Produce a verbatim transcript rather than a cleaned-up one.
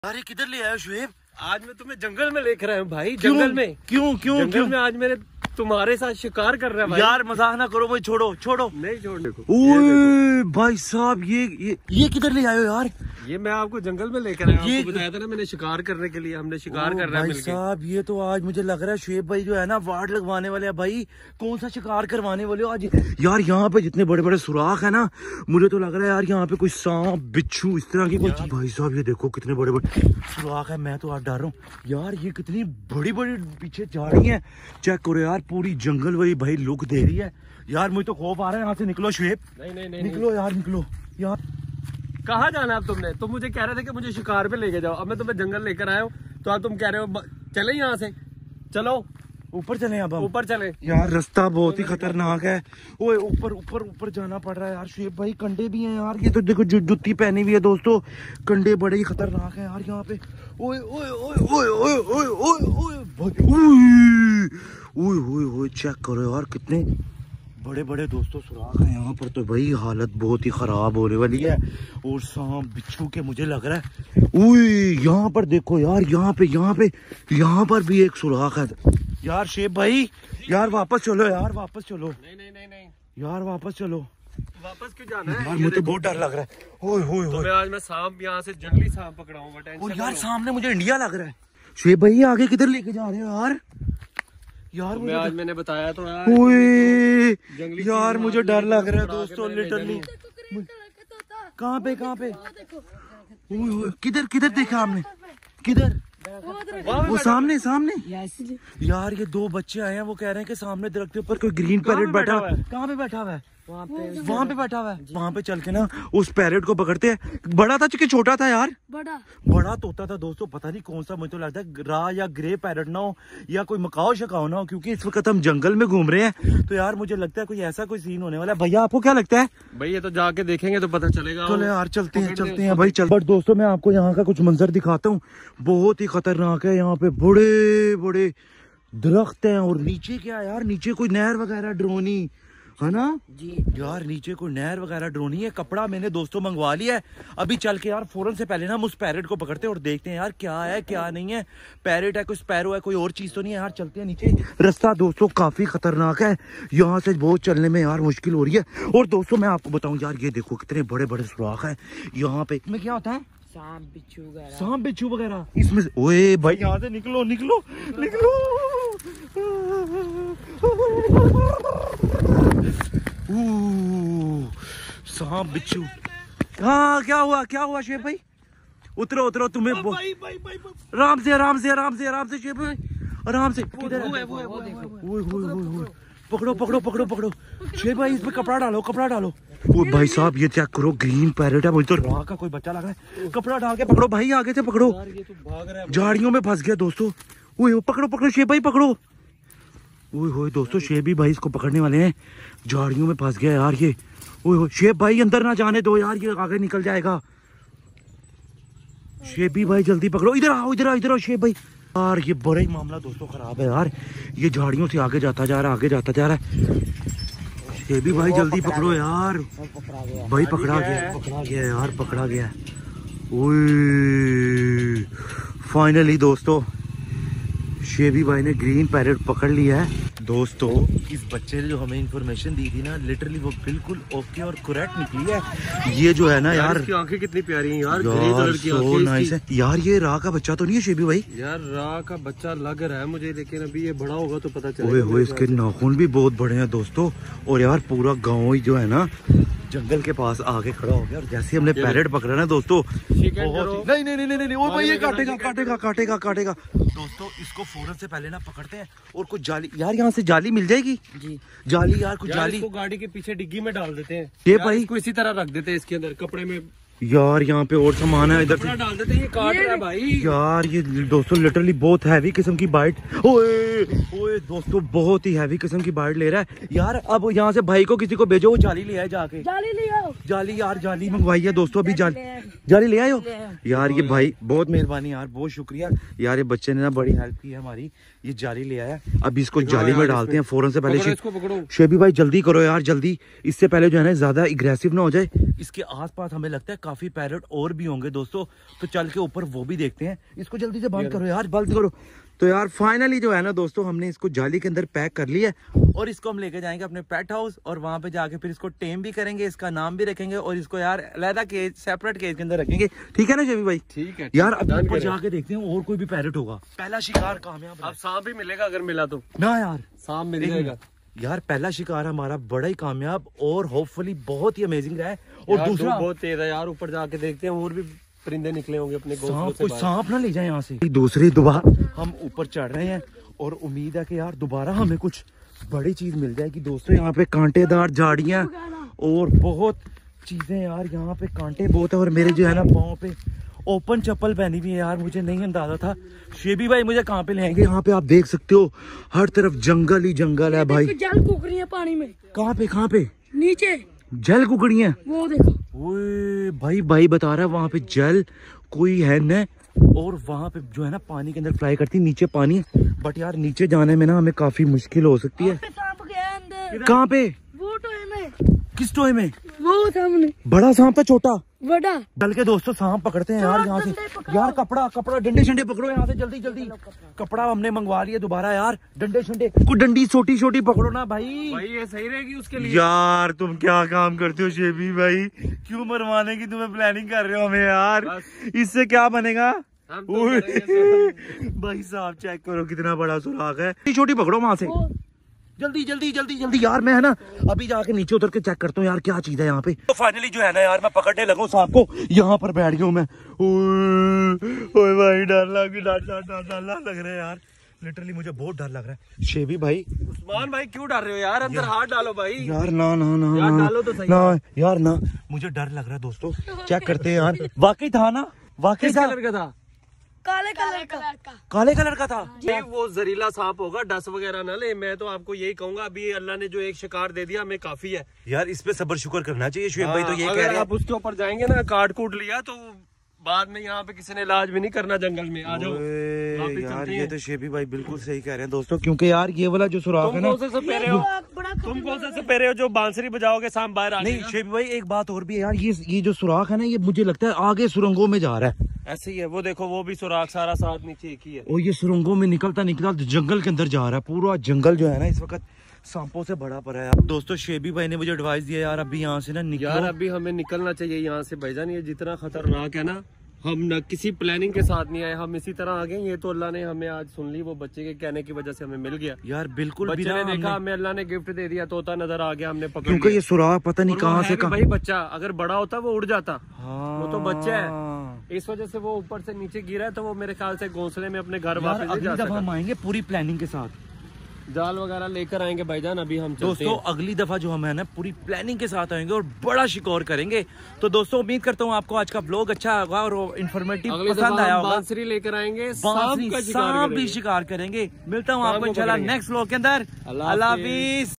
अरे किधर ले आया शुएब? आज मैं तुम्हें जंगल में लेकर आया हूँ भाई। क्यों? जंगल में क्यों क्यों जंगल क्यों? में आज मेरे तुम्हारे साथ शिकार कर रहा है भाई। यार मजाक ना करो भाई, छोड़ो छोड़ो। नहीं छोड़ने को। ओए भाई साहब, ये ये ये किधर ले आए हो यार? ये मैं आपको जंगल में लेकर आया हूँ। ये- आपको बताया था ना मैंने शिकार करने के लिए, हमने शिकार कर रहा है भाई मिलके। साहब, ये तो आज मुझे लग रहा है शुएब भाई जो है ना वार्ड लगवाने वाले हैं भाई। कौन सा शिकार करवाने वाले हो आज? यार यहाँ पे जितने बड़े बड़े सुराख है ना, मुझे तो लग रहा है यार यहाँ पे कोई सांप बिच्छू इस तरह की कोई। भाई साहब ये देखो कितने बड़े बड़े सुराख है, मैं तो आज डर रहा हूँ यार। ये कितनी बड़ी बड़ी पीछे झाड़ी है, चेक करो यार, पूरी जंगल वही भाई लुक दे रही है यार। मुझे तो खौफ आ रहा है, यहाँ से निकलो शुएब। नहीं नहीं नहीं निकलो यार, निकलो यार। कहाँ जाना अब तुमने? तुम मुझे कह रहे थे कि मुझे शिकार पे लेके जाओ, अब मैं तुम्हें जंगल लेकर आया हूँ तो अब तुम कह रहे हो ब- चले यहाँ से। चलो ऊपर चले अब हम। ऊपर चले। यार रास्ता बहुत ही खतरनाक है। ओए ऊपर ऊपर ऊपर जाना पड़ रहा है यार शुएब भाई। कंडे भी हैं यार, ये तो देखो जु, जुत्ती पहनी हुई है दोस्तों। कंडे बड़े ही खतरनाक हैं यार यहाँ पे। ओए ओए ओए ओए ओए ओए ओए ओए भाई, ओए ओए ओए ओए चेक करो यार, कितने बड़े बड़े दोस्तों सुराख है यहाँ पर। तो भाई हालत बहुत ही खराब होने वाली है। और सांप बिच्छू के मुझे लग रहा है। ओए यहाँ पर देखो यार, यहाँ पे यहाँ पे यहाँ पर भी एक सुराख है यार। शेब भाई यार वापस चलो यार, वापस चलो। नहीं नहीं नहीं नहीं यार वापस चलो। वापस क्यों जाना है? यार मुझे तो बहुत डर लग रहा है। ओए ओए तो ओए। मैं आज मैं सांप यहाँ से जंगली सांप पकड़ाऊंगा। टेंशन और यार मत लो। सामने मुझे इंडिया लग रहा है। शेब भाई आगे किधर लेके जा रहे हो यार? यार मैं मुझे आज मैंने बताया तो यार। ओए जंगली यार चीज़ मुझे डर लग रहा है पकड़ा के दोस्तों, मैंने लिटरली। जंगली- कहाँ पे कहाँ पे? ओए ओए किधर किधर देखा आपने? किधर? वो सामने सामने। यार ये दो बच्चे आए हैं, वो कह रहे हैं कि सामने दरख्त के ऊपर कोई ग्रीन पैरेट पे बैठा बैठा हुआ है। कहाँ पे बैठा हुआ है? वहाँ पे वहाँ पे बैठा हुआ है। वहाँ पे चल के ना उस पैरेट को पकड़ते हैं। बड़ा था कि छोटा था यार? बड़ा बड़ा तोता था दोस्तों, पता नहीं कौन सा। मुझे तो लगता है रा या ग्रे पैरेट ना हो या कोई मकाओ शकाओ ना हो, क्योंकि इस वक्त हम जंगल में घूम रहे हैं। तो यार मुझे लगता है कोई ऐसा कोई सीन होने वाला है। भैया आपको क्या लगता है? भाई ये तो जाके देखेंगे तो पता चलेगा। चलो यार चलते हैं चलते हैं भाई चल। बट दोस्तों मैं आपको यहाँ का कुछ मंजर दिखाता हूँ, बहुत ही खतरनाक है। यहाँ पे बड़े बड़े दरख्त हैं और नीचे क्या है यार, नीचे कोई नहर वगैरह ड्रोनी है ना जी। यार नीचे कोई नहर वगैरह ड्रोनी है। कपड़ा मैंने दोस्तों मंगवा लिया है। अभी चल के यार फौरन से पहले ना हम उस पैरेट को पकड़ते हैं और देखते हैं यार क्या है क्या नहीं है। पैरेट है, कोई स्पैरो है, कोई और चीज तो नहीं है यार। चलते हैं नीचे। रास्ता दोस्तों काफी खतरनाक है, यहाँ से बहुत चलने में यार मुश्किल हो रही है। और दोस्तों मैं आपको बताऊं यार, ये देखो कितने बड़े बड़े सुराख है यहाँ पे। इसमें क्या होता है? सांप बिच्छू वगैरह। सांप बिच्छू वगैरह इसमें। ओए भाई यहाँ से निकलो निकलो निकलो। सांप बिच्छू। हाँ क्या हुआ क्या हुआ शेब भाई? उतरो उतरो तुम्हें। आराम से आराम से आराम से आराम से शेब भाई, आराम से। किधर है? ओए ओए ओए, पकड़ो पकड़ो पकड़ो पकड़ो शेब भाई। इसमें कपड़ा डालो कपड़ा डालो। ओ भाई साहब ये चेक करो, ग्रीन पैरेट है। मुझे तो राह का कोई बच्चा लग रहा है। कपड़ा डाल के पकड़ो भाई, आगे से पकड़ो। ये तो भाग रहा है। झाड़ियों में फंस गया दोस्तों। ओए पकड़ो पकड़ो शेब भाई पकड़ो। ओए होए दोस्तों शेबी भाई इसको पकड़ने वाले हैं। झाड़ियों में फंस गया यार ये। ओए होए शेब भाई अंदर ना जाने दो यार, ये आगे निकल जाएगा। शेबी भाई जल्दी पकड़ो। इधर आओ इधर आओ इधर आओ शेब भाई। यार ये बड़ा ही मामला दोस्तों खराब है यार। ये झाड़ियों से आगे जाता जा रहा है, आगे जाता जा रहा है। शेबी भाई जल्दी पकड़ो यार। भाई पकड़ा गया पकड़ा गया यार, पकड़ा गया। ओए फाइनली दोस्तों शेबी भाई ने ग्रीन पैरेट पकड़ लिया है। दोस्तों इस बच्चे ने जो हमें इंफॉर्मेशन दी थी ना, लिटरली वो बिल्कुल ओके और करेक्ट निकली है। ये जो है ना यार, इसकी आंखें कितनी प्यारी हैं यार, ग्रे यार कलर की सो आंखें नाइस है यार। ये राह का बच्चा तो नहीं है शेबी भाई? यार राह का बच्चा लग रहा है मुझे, लेकिन अभी ये बड़ा होगा तो पता चलेगा। ओए होए इसके नाखून भी बहुत बड़े हैं दोस्तों। और यार पूरा गांव ही जो है ना जंगल के पास आके खड़ा हो गया। और जैसे हमने पैरेट पकड़ा ना दोस्तों, चिकन बहुत जरो। ही- नहीं नहीं नहीं नहीं नहीं, ओ भाई ये काटेगा काटेगा काटेगा काटेगा दोस्तों। इसको फौरन से पहले ना पकड़ते हैं और कुछ जाली। यार यहाँ से जाली मिल जाएगी जी? जाली यार कुछ यार जाली। इसको गाड़ी के पीछे डिग्गी में डाल देते हैं। ये यार भाई इसको इसी तरह रख देते हैं इसके अंदर कपड़े में। यार यहाँ पे और सामान है इधर से। कपड़ा डाल देते हैं, ये काट रहा है भाई। यार ये दोस्तों लिटरली बहुत हैवी किस्म की बाइट। ओए ओए दोस्तों बहुत ही हैवी किस्म की बाइट ले रहा है यार। अब यहाँ से भाई को किसी को भेजो, वो जाली ले आए जाके। जाली ले आओ। जाली यार जाली मंगवाई है दोस्तों अभी। जाली जाली ले आए हो यार? ये भाई बहुत मेहरबानी यार, बहुत शुक्रिया यार। ये बच्चे ने ना बड़ी हेल्प की है हमारी। ये जाली ले आया, अब इसको जाली में डालते हैं फौरन से पहले। पकड़ो इसको, पकड़ो। शेबी भाई जल्दी करो यार जल्दी, इससे पहले जो है ना ज्यादा एग्रेसिव ना हो जाए। इसके आसपास हमें लगता है काफी पैरट और भी होंगे दोस्तों, तो चल के ऊपर वो भी देखते हैं। इसको जल्दी से बंद करो यार, बंद करो। तो यार फाइनली जो है ना दोस्तों, हमने इसको जाली के अंदर पैक कर लिया है और इसको हम लेके जाएंगे अपने पेट हाउस और वहां पे जाके फिर इसको टेम भी करेंगे, इसका नाम भी रखेंगे और इसको यार अलग केज, सेपरेट केज के अंदर रखेंगे। ठीक है ना शेबी भाई? ठीक है यार अब ऊपर जाके देखते हैं और कोई भी पैरट होगा। पहला शिकार कामयाब। अब सांप भी मिलेगा अगर मिला तो ना यार, सांप मिल जाएगा यार। पहला शिकार हमारा बड़ा ही कामयाब और होपफुली बहुत ही अमेजिंग रहा है। और दूसरा बहुत तेज है यार, ऊपर जाके देखते हैं और भी परिंदे निकले होंगे अपने सांप, कोई सांप ना ले जाए यहाँ से। दूसरी दोबारा हम ऊपर चढ़ रहे हैं और उम्मीद है कि यार दोबारा हमें कुछ बड़ी चीज मिल जाएगी दोस्तों। यहाँ पे कांटेदार झाड़ियाँ और बहुत चीजें यार, यहाँ पे कांटे बहुत है। और मेरे जो है ना पाँव पे ओपन चप्पल पहनी हुई है यार, मुझे नहीं अंदाजा था। शेबी भाई मुझे कहाँ पे ले आएंगे? यहाँ पे आप देख सकते हो हर तरफ जंगल ही जंगल है भाई। जल कुकड़ी है पानी में। कहाँ पे? कहाँ पे? नीचे जल कुकड़ी है, वो देखो। ओए भाई, भाई बता रहा है वहाँ पे जल कोई है न, और वहाँ पे जो है ना पानी के अंदर फ्लाई करती है, नीचे पानी है। बट यार नीचे जाने में ना हमें काफी मुश्किल हो सकती है। सांप गया अंदर। कहाँ पे? वो टोए में। किस टोए में? वो सामने। बड़ा सांप है छोटा? बड़ा। चल के दोस्तों सांप पकड़ते हैं यार यहाँ से। यार कपड़ा कपड़ा डंडे शंडे पकड़ो यहाँ से, जल्दी जल्दी। कपड़ा हमने मंगवा लिया दोबारा यार। डंडे शंडे कुछ डंडी छोटी छोटी पकड़ो ना भाई। भाई ये सही रहेगी उसके लिए। यार तुम क्या काम करते हो शेबी भाई? क्यों मरवाने की तुम्हें प्लानिंग कर रहे हो हमें यार? इससे क्या बनेगा? तो भाई साहब चेक करो कितना बड़ा सुराख है। छोटी छोटी पकड़ो वहां से, जल्दी जल्दी जल्दी जल्दी। यार मैं है ना अभी जाके नीचे उतर के चेक करता हूँ यार क्या चीज है यहाँ पे। तो फाइनली जो है ना यार, मैं पकड़ने लगा सांप को, यहाँ पर बैठ गया हूँ मैं। ओए भाई डर लग डर डर डर डर लग रहा है यार, लिटरली मुझे बहुत डर लग रहा है। शेबी भाई, उस्मान भाई क्यों डर रहे हो यार? अंदर हाथ डालो भाई। यार ना ना ना यार ना, डालो तो सही ना यार ना, मुझे डर लग रहा है दोस्तों। चेक करते हैं यार, वाकई था ना? वाकई किस था? कलर का था? काले कलर का। काले कलर का था। ये वो जहरीला सांप होगा, डस वगैरह ना ले। मैं तो आपको यही कहूंगा, अभी अल्लाह ने जो एक शिकार दे दिया हमें काफी है यार। इस पे सब्र शुक्र करना चाहिए शुएब भाई। तो ये अगर कह रहे हैं आप उसके ऊपर जाएंगे ना, काट कूट लिया तो बाद में यहाँ पे किसी ने इलाज भी नहीं करना जंगल में। आ जाओ यार, ये तो शेबी भाई बिल्कुल सही कह रहे हैं दोस्तों, क्योंकि यार ये वाला जो सुराख है ना, तुम कौन सा सपेरे हो जो बांसुरी बजाओगे सांप बाहर आ नहीं शेबी भाई एक बात और भी है यार, ये ये जो सुराख है ना, ये मुझे लगता है आगे सुरंगों में जा रहा है। ऐसे ही है, वो देखो वो भी सुराख सारा साथ नीचे एक ही है। और ये सुरंगों में निकलता निकलता जंगल के अंदर जा रहा है। पूरा जंगल जो है ना इस वक्त सांपों से भरा पड़ा है यार। दोस्तों शेबी भाई ने मुझे एडवाइस दिया यार, अभी यहाँ से ना निकलो। यार अभी हमें निकलना चाहिए यहाँ से भाईजान। ये जितना खतरनाक है ना, हम न किसी प्लानिंग के साथ नहीं आए, हम इसी तरह आ गए। ये तो अल्लाह ने हमें आज सुन ली, वो बच्चे के कहने की वजह से हमें मिल गया यार। बिल्कुल बच्चे भी ने ना देखा, हमें अल्लाह ने गिफ्ट दे दिया, तोता नजर आ गया, हमने पकड़ क्योंकि ये सुराख पता नहीं कहाँ से कहाँ। भाई बच्चा अगर बड़ा होता वो उड़ जाता। हाँ। वो तो बच्चा है, इस वजह से वो ऊपर से नीचे गिरा है, तो वो मेरे ख्याल से घोंसले में अपने घर वापस नहीं जा सकता। हम आएंगे पूरी प्लानिंग के साथ, जाल वगैरह लेकर आएंगे भाईजान। अभी हम दोस्तों अगली दफा जो हम है ना पूरी प्लानिंग के साथ आएंगे और बड़ा शिकार करेंगे। तो दोस्तों उम्मीद करता हूँ आपको आज का व्लॉग अच्छा होगा और इन्फॉर्मेटिव पसंद आया होगा। बांसुरी लेकर आएंगे, सांप भी शिकार करेंगे। मिलता हूँ आपको इंशाल्लाह नेक्स्ट व्लॉग के अंदर। अल्लाह हाफिज।